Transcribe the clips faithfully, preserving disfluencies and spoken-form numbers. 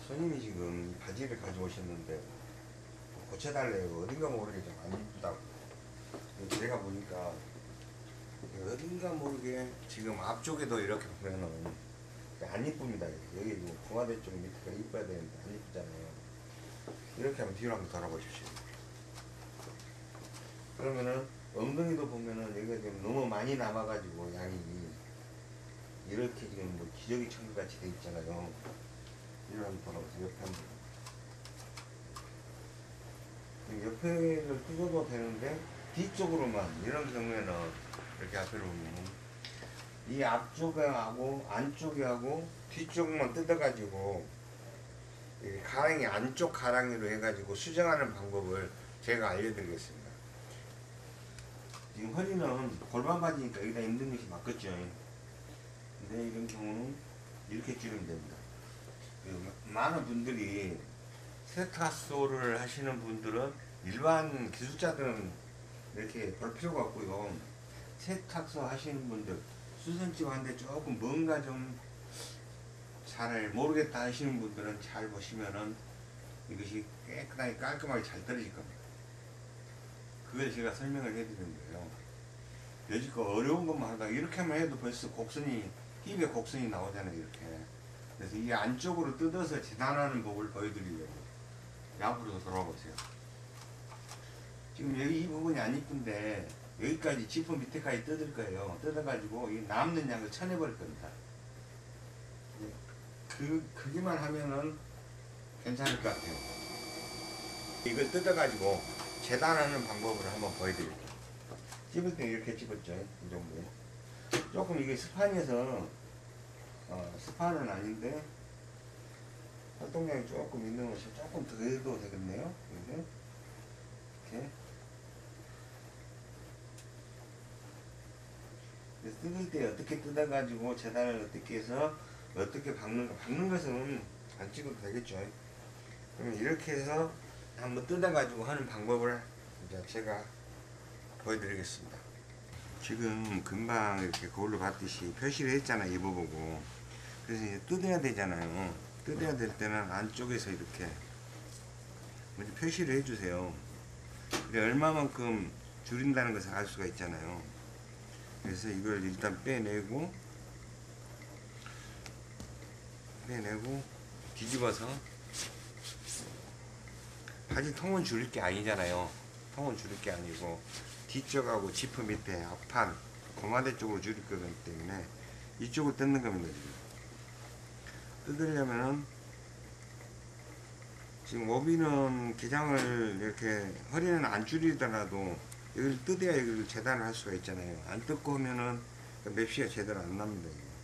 손님이 지금 바지를 가져오셨는데 고쳐달래요. 어딘가 모르게 좀 안 이쁘다고. 제가 보니까 어딘가 모르게 지금 앞쪽에도 이렇게 보면은 안 이쁩니다. 여기 뭐 공화대 쪽 밑에가 이뻐야 되는데 안 이쁘잖아요. 이렇게 하면 뒤로 한번 돌아보십시오. 그러면은 엉덩이도 보면은 여기가 지금 너무 많이 남아가지고 양이 이렇게 지금 뭐 기저귀 청결 같이 돼 있잖아요. 이걸 한번 돌아보세요. 옆에 한번. 옆에를 뜯어도 되는데 뒤쪽으로만 이런 경우에는 이렇게 앞으로 보면 이 앞쪽에 하고 안쪽에 하고 뒤쪽만 뜯어가지고 가랑이 안쪽 가랑이로 해가지고 수정하는 방법을 제가 알려드리겠습니다. 지금 허리는 골반 바지니까 여기다 힘든 것이 맞겠죠. 근데 이런 경우는 이렇게 줄이면 됩니다. 많은 분들이 세탁소를 하시는 분들은 일반 기술자들은 이렇게 볼 필요가 없고요. 세탁소 하시는 분들 수선집 하는데 조금 뭔가 좀 잘 모르겠다 하시는 분들은 잘 보시면은 이것이 깨끗하게 깔끔하게 잘 떨어질 겁니다. 그걸 제가 설명을 해드리는 거예요. 여지껏 어려운 것만 하다가 이렇게만 해도 벌써 곡선이 힙에 곡선이 나오잖아요. 이렇게. 그래서 이 안쪽으로 뜯어서 재단하는 법을 보여드리려고 앞으로 돌아보세요. 지금 여기 이 부분이 안 이쁜데 여기까지 지퍼 밑에까지 뜯을 거예요. 뜯어가지고 이 남는 양을 쳐내버릴 겁니다. 그, 크기만 하면은 괜찮을 것 같아요. 이걸 뜯어가지고 재단하는 방법을 한번 보여드릴게요. 찝을 때 이렇게 찝었죠. 이 정도에. 조금 이게 스판이어서, 어, 스판은 아닌데, 활동량이 조금 있는 것이 조금 더 해도 되겠네요. 이렇게. 이렇게. 뜯을 때 어떻게 뜯어가지고 재단을 어떻게 해서 어떻게 박는가. 박는 것은 안 찍어도 되겠죠. 그러면 이렇게 해서 한번 뜯어가지고 하는 방법을 이제 제가 보여드리겠습니다. 지금 금방 이렇게 거울로 봤듯이 표시를 했잖아요. 입어보고. 그래서 이제 뜯어야 되잖아요. 뜯어야 될 때는 안쪽에서 이렇게 먼저 표시를 해주세요. 그래 얼마만큼 줄인다는 것을 알 수가 있잖아요. 그래서 이걸 일단 빼내고 빼내고 뒤집어서 바지 통은 줄일 게 아니잖아요. 통은 줄일 게 아니고 뒤쪽하고 지퍼 밑에 앞판 고마대 쪽으로 줄일 거기 때문에 이쪽을 뜯는 겁니다. 지금 뜯으려면은 지금 오비는 기장을 이렇게 허리는 안 줄이더라도 여기를 뜯어야 여기를 재단을 할 수가 있잖아요. 안 뜯고 하면은 맵시가 제대로 안 납니다.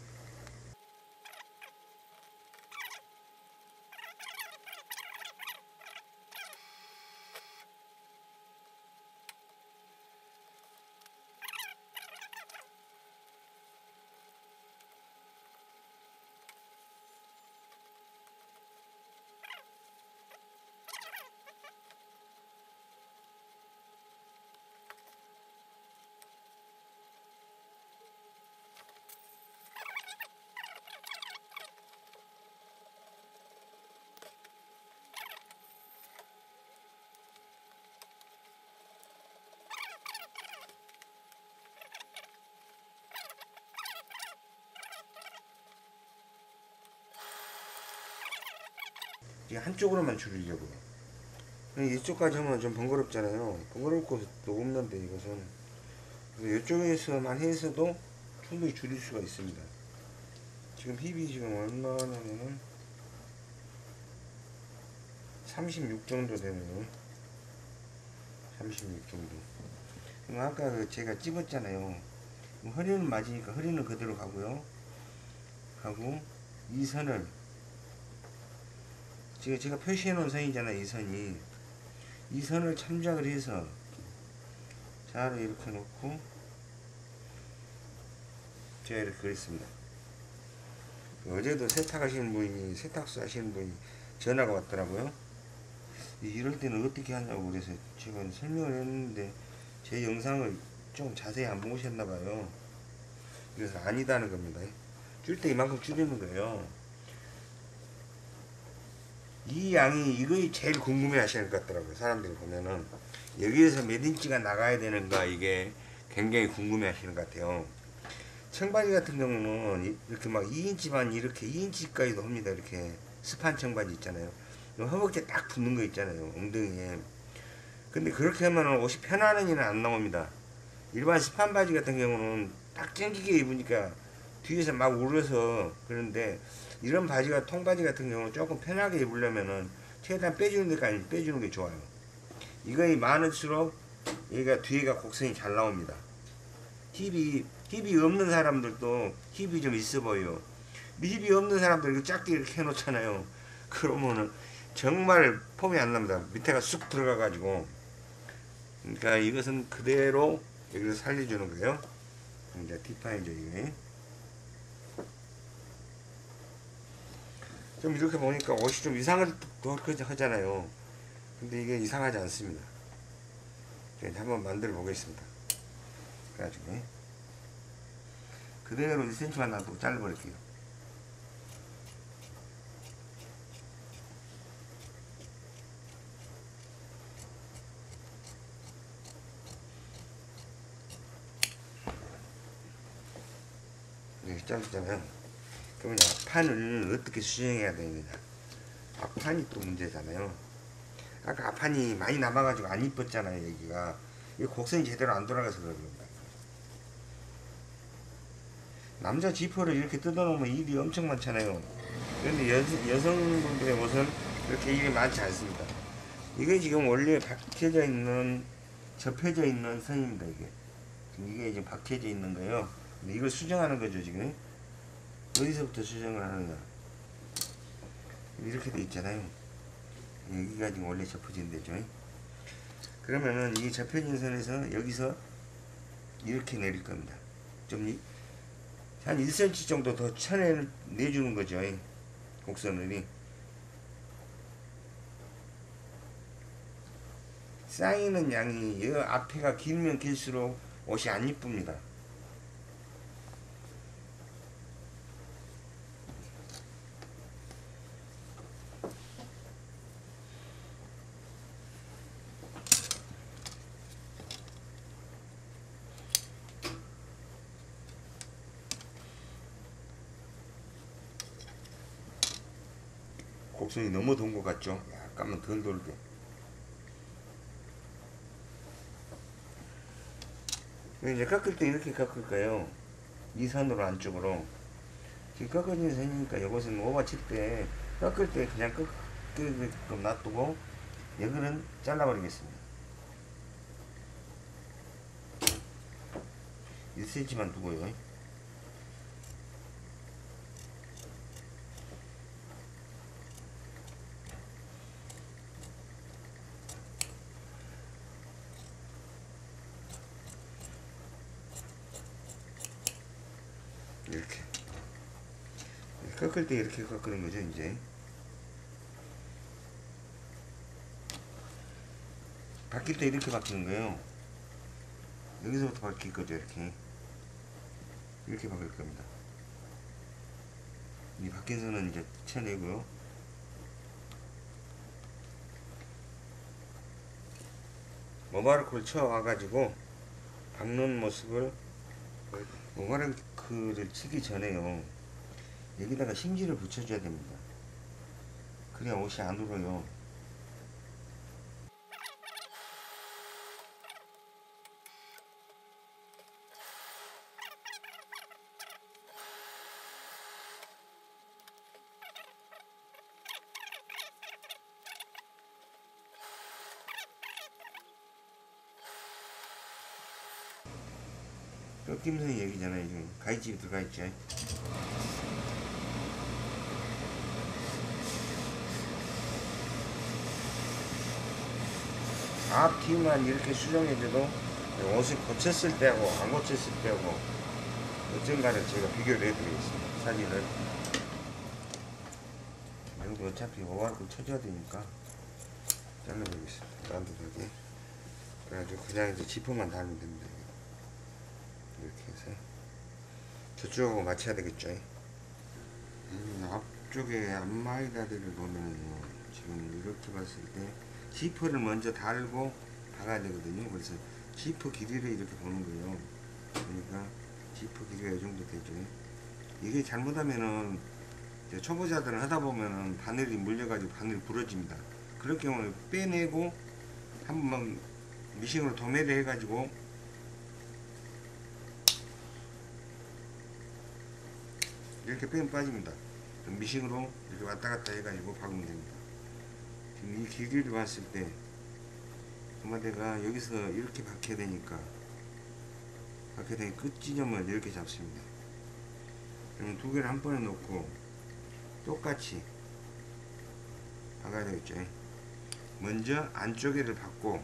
한쪽으로만 줄이려고요. 이쪽까지 하면 좀 번거롭잖아요. 번거로울 것도 없는데 이것은 이쪽에서만 해서도 충분히 줄일 수가 있습니다. 지금 힙이 지금 얼마냐면은 삼십육 정도 되네요. 삼십육 정도. 아까 그 제가 찝었잖아요. 허리는 맞으니까 허리는 그대로 가고요. 하고 이 선을 지금 제가 표시해 놓은 선이잖아요. 이 선이 이 선을 참작을 해서 자를 이렇게 놓고 제가 이렇게 그렸습니다. 어제도 세탁하시는 분이 세탁소 하시는 분이 전화가 왔더라고요. 이럴 때는 어떻게 하냐고 그래서 제가 설명을 했는데 제 영상을 좀 자세히 안 보셨나봐요. 그래서 아니다는 겁니다. 줄 때 이만큼 줄이는 거예요. 이 양이 이거 제일 궁금해 하시는 것 같더라고요. 사람들이 보면은 여기에서 몇 인치가 나가야 되는가 이게 굉장히 궁금해 하시는 것 같아요. 청바지 같은 경우는 이렇게 막 이 인치만 이렇게 이 인치까지도 합니다. 이렇게 스판 청바지 있잖아요. 허벅지에 딱 붙는 거 있잖아요. 엉덩이에. 근데 그렇게 하면 옷이 편안한 일은 안 나옵니다. 일반 스판 바지 같은 경우는 딱 땡기게 입으니까 뒤에서 막 울어서 그런데 이런 바지가 통바지 같은 경우는 조금 편하게 입으려면은 최대한 빼주는 데까지 빼주는 게 좋아요. 이거이 많을수록 얘가 뒤에가 곡선이 잘 나옵니다. 힙이 힙이 없는 사람들도 힙이 좀 있어 보여요. 힙이 없는 사람들 이거 작게 이렇게 해놓잖아요. 그러면은 정말 폼이 안 납니다. 밑에가 쑥 들어가 가지고. 그러니까 이것은 그대로 여기서 살려주는 거예요. 이제 디파인죠 이게. 좀 이렇게 보니까 옷이 좀 이상을 하잖아요. 근데 이게 이상하지 않습니다. 이제 한번 만들어 보겠습니다. 그래가지고 그대로 일 센티미터만 놔두고 잘라버릴게요. 이렇게 자르잖아요. 그러면 앞판을 어떻게 수정해야 됩니다. 앞판이 또 문제잖아요. 아까 앞판이 많이 남아가지고 안 이뻤잖아요. 여기가 이 곡선이 제대로 안 돌아가서 그런 겁니다. 남자 지퍼를 이렇게 뜯어놓으면 일이 엄청 많잖아요. 그런데 여, 여성분들의 옷은 이렇게 일이 많지 않습니다. 이게 지금 원래 박혀져 있는 접혀져 있는 선입니다. 이게 이게 지금 박혀져 있는 거예요. 근데 이걸 수정하는 거죠. 지금 어디서부터 수정을 하느냐. 이렇게 돼 있잖아요. 여기가 지금 원래 접혀진 데죠. 그러면은 이 접혀진 선에서 여기서 이렇게 내릴 겁니다. 좀 한 일 센티미터 정도 더 쳐내주는 거죠. 곡선을. 쌓이는 양이 이 앞에가 길면 길수록 옷이 안 이쁩니다. 곡선이 너무 돈 것 같죠? 약간만 덜 돌게. 이제 깎을 때 이렇게 깎을 까요? 이 선으로 안쪽으로. 지금 깎아진 선이니까 이것은 오버칠 때 깎을 때 그냥 깎게끔 놔두고 여기는 잘라버리겠습니다. 일 센티미터만 두고요. 이렇게 깎을 때 이렇게 깎는 거죠. 이제 바뀔 때 이렇게 바뀌는 거예요. 여기서부터 바뀔 거죠. 이렇게 이렇게 바뀔 겁니다. 이 바뀐 선은 이제 쳐내고요. 모바르크를 쳐와가지고 박는 모습을 모바르크를 치기 전에요. 여기다가 심지를 붙여줘야 됩니다. 그래야 옷이 안 울어요. 꺾임선이 여기잖아요. 지금 가위집이 들어가 있죠. 앞뒤만 이렇게 수정해줘도 옷을 고쳤을 때하고 안 고쳤을 때하고 어쩐가를 제가 비교를 해드리겠습니다. 사진을. 여기 어차피 오바르크 쳐줘야 되니까 잘라보겠습니다. 단도하게. 그래가지고 그냥 이제 지퍼만 달면 됩니다. 이렇게 해서 저쪽하고 맞춰야 되겠죠. 음, 앞쪽에 앞마이다리를 보면 지금 이렇게 봤을 때 지퍼를 먼저 달고 박아야 되거든요. 그래서 지퍼 길이를 이렇게 보는 거예요. 그러니까 지퍼 길이가 이 정도 되죠. 이게 잘못하면은 초보자들은 하다 보면은 바늘이 물려가지고 바늘이 부러집니다. 그럴 경우는 빼내고 한번 미싱으로 도매를 해가지고 이렇게 빼면 빠집니다. 미싱으로 이렇게 왔다 갔다 해가지고 박으면 됩니다. 지금 이 길이를 봤을 때 도마대가 여기서 이렇게 박혀야 되니까 박혀야 되니까 끝 지점을 이렇게 잡습니다. 그러면 두 개를 한 번에 놓고 똑같이 박아야 되겠죠. 먼저 안쪽에를 박고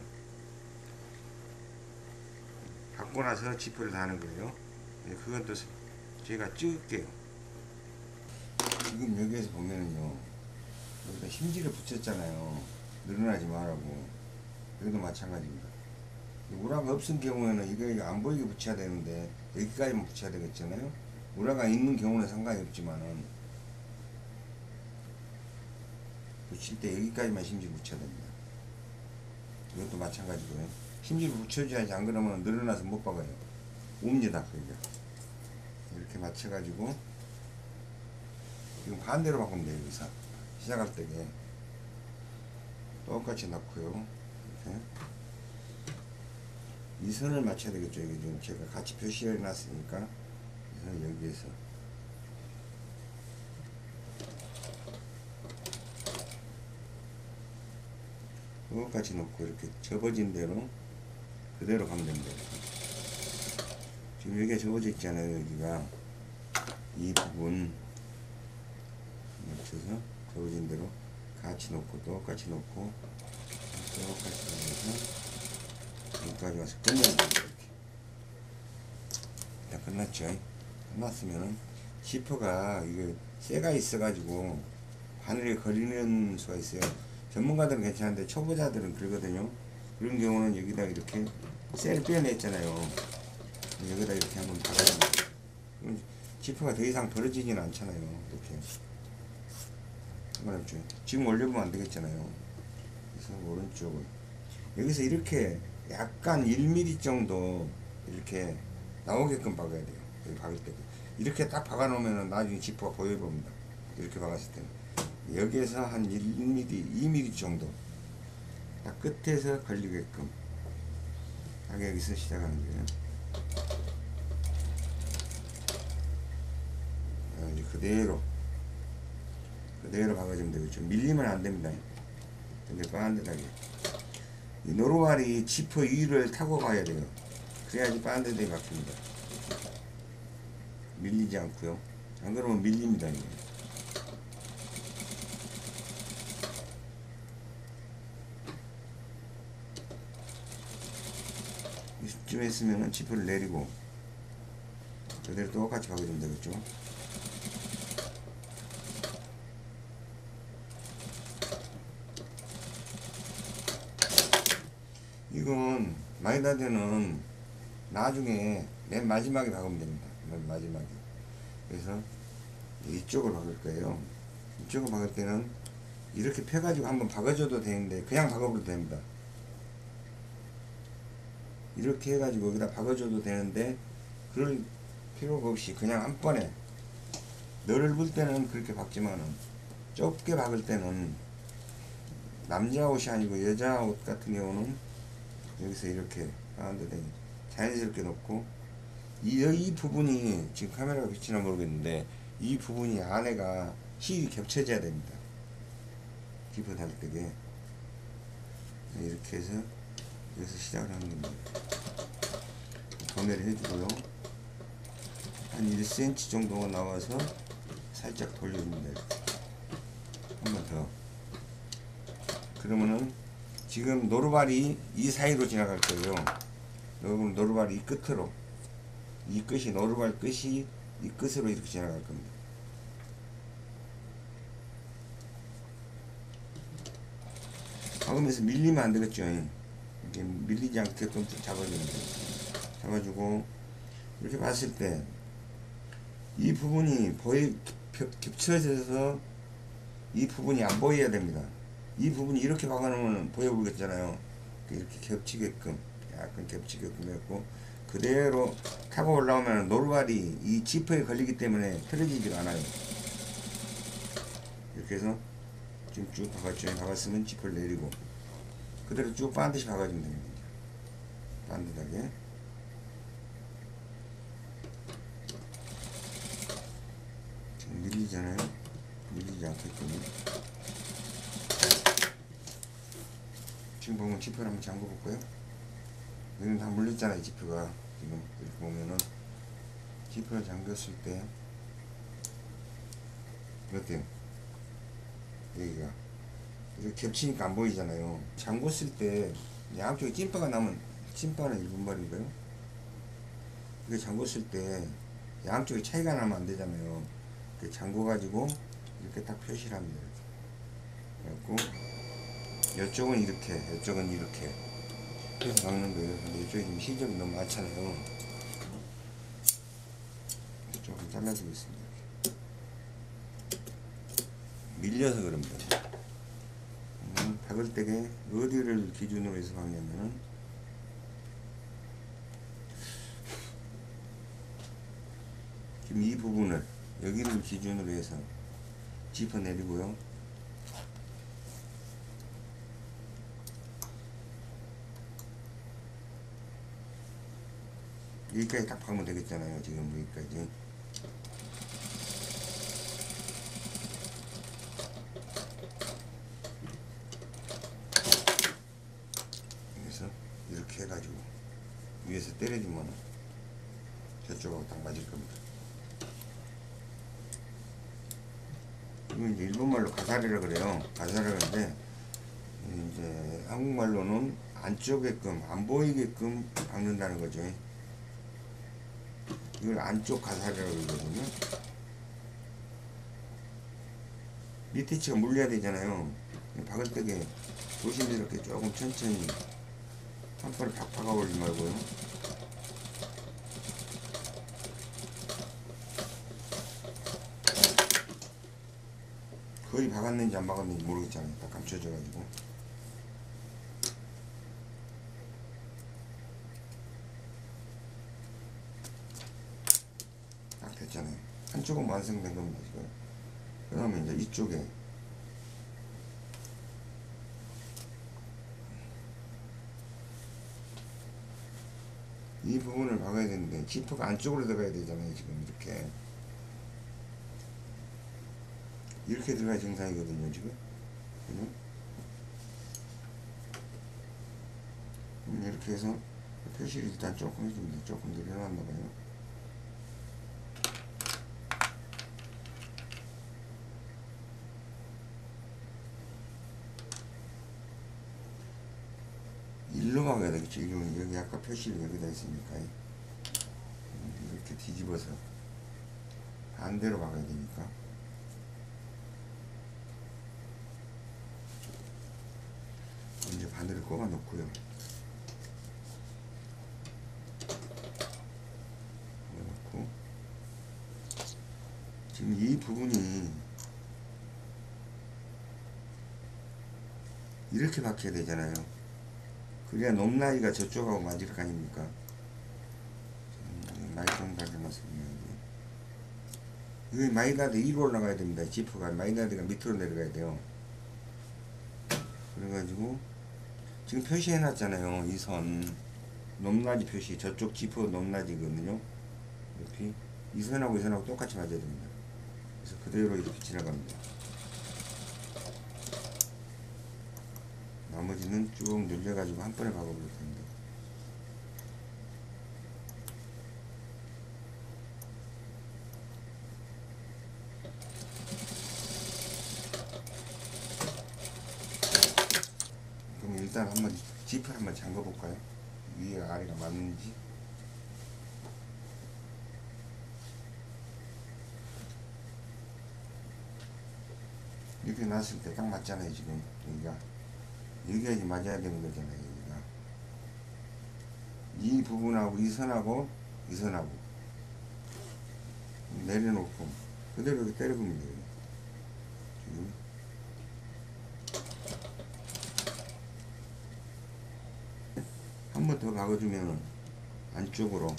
박고 나서 지퍼를 다는 거예요. 그건 또 제가 찍을게요. 지금 여기에서 보면은요, 여기다 힘지를 붙였잖아요. 늘어나지 말라고. 여기도 마찬가지입니다. 우라가 없은 경우에는 이거 안 보이게 붙여야 되는데 여기까지만 붙여야 되겠잖아요. 우라가 있는 경우는 상관이 없지만은 붙일 때 여기까지만 힘지를 붙여야 됩니다. 이것도 마찬가지고요. 힘지를 붙여줘야지, 안 그러면 늘어나서 못 박아요. 옵니다. 그러니까 이렇게 맞춰가지고 지금 반대로 바꾸면 돼요. 여기서 시작할 때게 똑같이 넣고요. 이렇게 이 선을 맞춰야 되겠죠. 이게 지금 제가 같이 표시해 놨으니까 이 선을 여기에서 똑같이 놓고 이렇게 접어진 대로 그대로 가면 됩니다. 지금 여기가 접어져 있잖아요. 여기가 이 부분 맞춰서 접어진 대로 같이 놓고 똑같이 놓고 똑같이 놓고 여기까지 와서 끝내야 돼요. 이렇게 다 끝났죠. 끝났으면은 지퍼가 이게 쇠가 있어 가지고 바늘에 걸리는 수가 있어요. 전문가들은 괜찮은데 초보자들은 그러거든요. 그런 경우는 여기다 이렇게 쇠를 빼냈잖아요. 여기다 이렇게 한번 박아줍니다. 그럼 지퍼가 더 이상 벌어지지는 않잖아요. 이렇게 상관없죠. 지금 올려보면 안 되겠잖아요. 그래서 오른쪽을 여기서 이렇게 약간 일 밀리미터 정도 이렇게 나오게끔 박아야 돼요. 여기 박을 때 이렇게 딱 박아 놓으면 나중에 지퍼가 보여 봅니다. 이렇게 박았을 때는 여기에서 한 일 밀리미터, 이 밀리미터 정도 딱 끝에서 걸리게끔 딱 여기서 시작하는 거예요. 이제 그대로 그대로 박아주면 되겠죠. 밀리면 안 됩니다. 근데 반듯하게 이 노루발이 지퍼 위를 타고 가야 돼요. 그래야지 반듯하게 박힙니다. 밀리지 않고요. 안 그러면 밀립니다. 이게. 이쯤 했으면 지퍼를 내리고 그대로 똑같이 박아주면 되겠죠. 이건 마이다드는 나중에 맨 마지막에 박으면 됩니다. 맨 마지막에. 그래서 이쪽을 박을 거예요. 이쪽을 박을 때는 이렇게 펴가지고 한번 박아줘도 되는데 그냥 박아도 됩니다. 이렇게 해가지고 여기다 박아줘도 되는데 그럴 필요가 없이 그냥 한 번에 넓을 때는 그렇게 박지만은 좁게 박을 때는 남자 옷이 아니고 여자 옷 같은 경우는 여기서 이렇게 가운데 자연스럽게 놓고 이, 이 부분이 지금 카메라가 비치나 모르겠는데 이 부분이 안에가 힐이 겹쳐져야 됩니다. 지퍼 달 때게 이렇게 해서 여기서 시작을 하는 겁니다. 도매를 해주고요. 한 일 센티미터 정도가 나와서 살짝 돌려줍니다. 이렇게. 한 번 더. 그러면은 지금 노루발이 이 사이로 지나갈 거예요. 여러분 노루발이 이 끝으로 이 끝이 노루발 끝이 이 끝으로 이렇게 지나갈 겁니다. 박으면서 밀리면 안 되겠죠. 이렇게 밀리지 않게끔 잡아주면 돼요. 잡아주고 이렇게 봤을 때 이 부분이 보이 겹쳐져서 이 부분이 안 보여야 됩니다. 이 부분이 이렇게 박아놓으면 보여보겠잖아요. 이렇게 겹치게끔 약간 겹치게끔 했고 그대로 타고 올라오면 노루발이 이 지퍼에 걸리기 때문에 틀어지지가 않아요. 이렇게 해서 지금 쭉 박았죠. 박았으면 지퍼를 내리고 그대로 쭉 반드시 박아주면 됩니다. 반듯하게. 지금 밀리잖아요. 밀리지 않게끔. 지금 보면 지퍼를 한번 잠궈 볼까요? 여기는 다 물렸잖아요. 지퍼가 지금 이렇게 보면은 지퍼를 잠겼을 때 어때요? 여기가 이렇게 겹치니까 안 보이잖아요. 잠궜을 때 양쪽에 찐빠가 나면 찐빠는 일본 말인가요? 이게 잠궜을 때 양쪽에 차이가 나면 안 되잖아요. 잠궈 가지고 이렇게 딱 표시를 합니다. 그래갖고 이쪽은 이렇게, 이쪽은 이렇게 해서 박는 거예요. 근데 이쪽에 지금 실점이 너무 많잖아요. 조금 잘라주겠습니다. 밀려서 그럽니다. 음, 박을 때에 어디를 기준으로 해서 박냐면은 지금 이 부분을 여기를 기준으로 해서 짚어 내리고요. 여기까지 딱 박으면 되겠잖아요. 지금 여기까지. 그래서 이렇게 해가지고 위에서 때려주면 저쪽하고 딱 맞을 겁니다. 이건 이제 일본말로 가사리라 그래요. 가사리라 그러는데 이제 한국말로는 안쪽에끔 안 보이게끔 박는다는 거죠. 이걸 안쪽 가사리라고 그러거든요. 밑에 치가 물려야 되잖아요. 박을 때게 조심스럽게 조금 천천히 한 번에 팍 박아버리지 말고요. 거의 박았는지 안 박았는지 모르겠잖아요. 딱 감춰져가지고. 딱 됐잖아요. 한쪽은 완성된 겁니다. 지금. 그 다음에 이제 이쪽에 이 부분을 박아야 되는데 지퍼가 안쪽으로 들어가야 되잖아요. 지금 이렇게 이렇게 들어가야 정상이거든요. 지금 그죠? 이렇게 해서 표시를 일단 조금 해줍니다. 조금 내려놨나봐요. 일로 막아야 되겠죠. 이러면 여기 아까 표시를 여기다 했으니까 이렇게 뒤집어서 반대로 막아야 되니까 이제 바늘을 꼽아 놓고요. 놓고 지금 이 부분이 이렇게 박혀야 되잖아요. 그래야 높나이가 저쪽하고 맞을 거 아닙니까? 많이 좀 다듬었습니다. 여기 마이너드 위로 올라가야 됩니다. 지퍼가 마이너드가 밑으로 내려가야 돼요. 그래가지고 지금 표시해 놨잖아요. 이 선 높낮이 표시, 저쪽 지퍼 높낮이거든요. 이렇게 이 선하고 이 선하고 똑같이 맞아야 됩니다. 그래서 그대로 이렇게 지나갑니다. 나머지는 쭉 늘려가지고 한 번에 박아볼 텐데. 그럼 일단 한번 지퍼를 한번 잠궈 볼까요? 위에가 아래가 맞는지. 이렇게 놨을 때 딱 맞잖아요. 지금 여기가 여기가 이제 맞아야 되는 거잖아요. 여기가 이 부분하고 이 선하고 이 선하고 내려놓고 그대로 이렇게 때려보면 돼요. 지금 더 박아주면 안쪽으로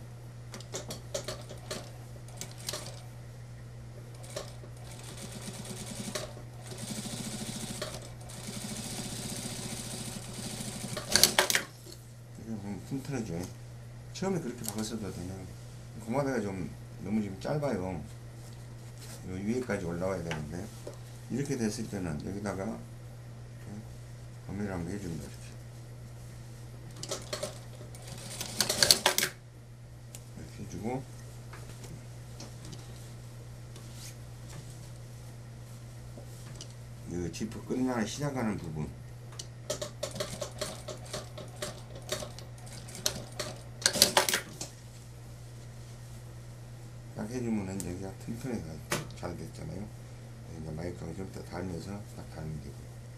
튼튼하죠. 처음에 그렇게 박았어도 되는 고마대가 좀 너무 지금 짧아요. 요 위에까지 올라와야 되는데 이렇게 됐을 때는 여기다가 범위를 한번 해줍니다. 이렇게 이렇게 해주고 이 지퍼 끝나는 시작하는 부분 딱 해주면은 여기가 튼튼하게 잘 됐잖아요. 이제 마이크가 좀 더 달면서 딱 달면 되고.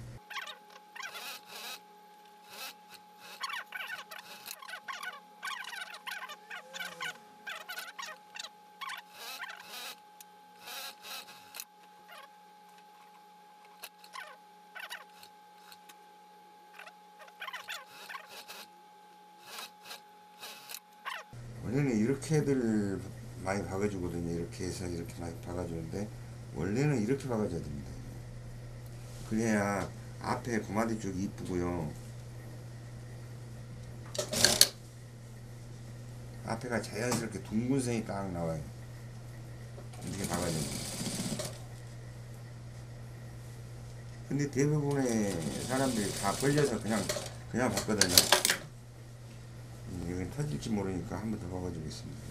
원래는 이렇게들 많이 박아주거든요. 이렇게 해서 이렇게 많이 박아주는데 원래는 이렇게 박아줘야 됩니다. 그래야 앞에 고마디 쪽이 이쁘고요. 앞에가 자연스럽게 둥근 선이 딱 나와요. 이렇게 박아야 됩니다. 근데 대부분의 사람들이 다 벌려서 그냥 그냥 박거든요. 여기 터질지 모르니까 한 번 더 박아주겠습니다.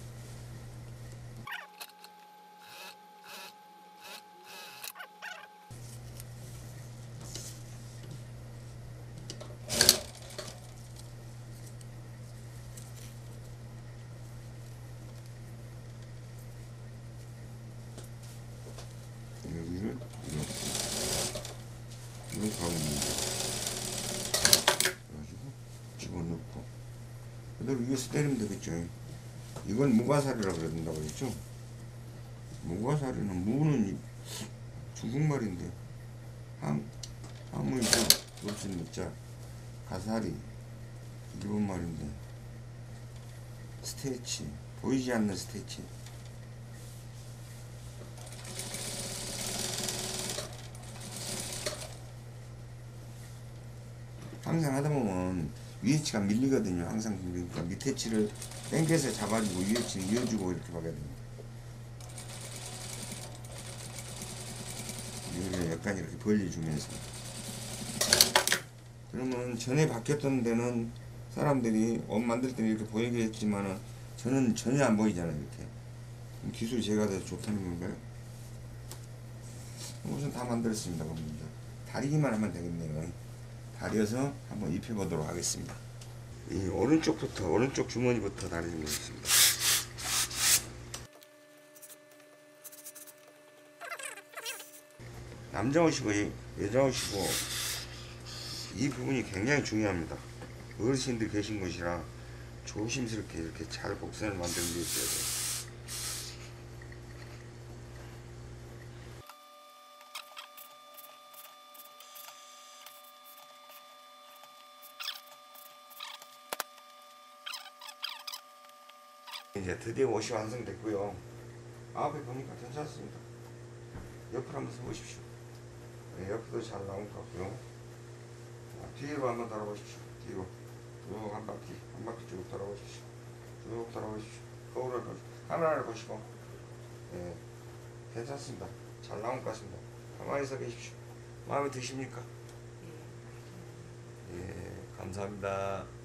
여기를 이렇게 이렇게 박습니다. 그래가지고 집어넣고 그대로 위에서 때리면 되겠죠. 이건 무가사리라고 그런다고 그랬죠. 무가사리는 무는 중국말인데 함, 함의 무, 무슨 무자 가사리 일본말인데 스테치 보이지 않는 스테치 항상 하다 보면 위에 치가 밀리거든요. 항상 그러니까 밑에 치를 당겨서 잡아주고 위에 치를 이어주고 이렇게 박아야 됩니다. 여기를 약간 이렇게 벌려주면서 그러면 전에 박혔던 데는 사람들이 옷 만들 때는 이렇게 보이게 했지만은 저는 전혀 안 보이잖아요. 이렇게 기술이 제가 더 좋다는 건가요? 우선 다 만들었습니다. 그럼 이제 다리기만 하면 되겠네요. 다려서 한번 입혀보도록 하겠습니다. 이 오른쪽부터 오른쪽 주머니부터 다리는 거겠습니다. 남자 옷이고 여자 옷이고 이 부분이 굉장히 중요합니다. 어르신들 계신 곳이라 조심스럽게 이렇게 잘 곡선을 만드는 게 있어야 돼요. 이제 드디어 옷이 완성됐고요. 앞에 보니까 괜찮습니다. 옆을 한번 서보십시오. 네, 옆도 잘 나온 것 같고요. 자, 뒤로 한번 돌아보십시오. 뒤로 쭉 한 바퀴 한 바퀴 쭉 돌아보십시오. 쭉 돌아보십시오. 거울을 보시고 카메라를 보시고 네, 괜찮습니다. 잘 나온 것 같습니다. 가만히 서 계십시오. 마음에 드십니까? 예, 감사합니다.